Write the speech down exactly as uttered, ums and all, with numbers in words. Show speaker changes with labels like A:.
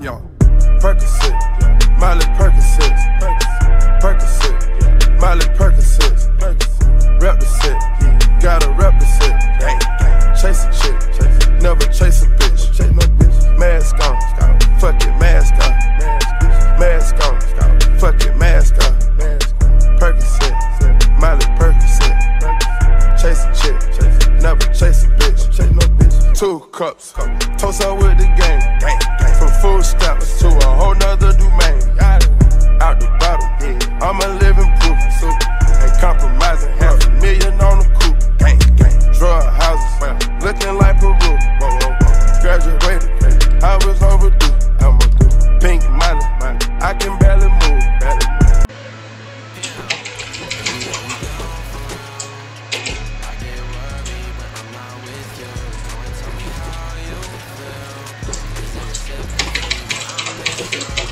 A: yo. Percocet, Miley Percocet, Percocet, Miley Percocet, rep the set, gotta rep the set. Chase a chick, never chase a bitch. Mask on, fuck it, mask on. Mask on, fuck it, mask on. Percocet, Miley Percocet. Chase a chick, never chase a bitch. Two cups, toast up with the gang. From food stamps to a whole nother domain. Out the bottle, I'm a living proof. Ain't compromising, half a million on the coupe. Drug houses, looking like Peru. Graduated, I was overdue. Pink money, I can barely move.
B: Thank you.